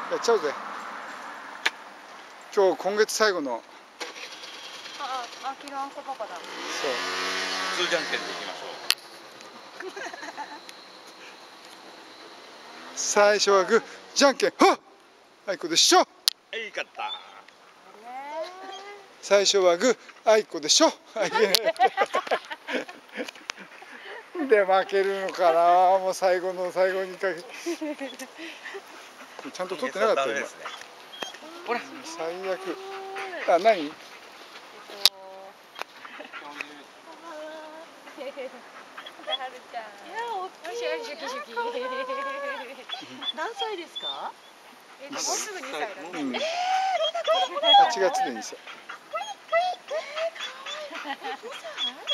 やっちゃうぜ。今月最後の。 あきらんこパパだ。 そう。 普通じゃんけんでいきましょう。 最初はグー、じゃんけん、はっ。あいこでしょ。 いいかった。 最初はグー、あいこでしょ。で負けるのかな、もう最後の最後にかけ。ちゃんと取ってなかったよ。ほら、最悪。あ、何？ 何歳ですか？ もうすぐ2歳だね。 8月で2歳。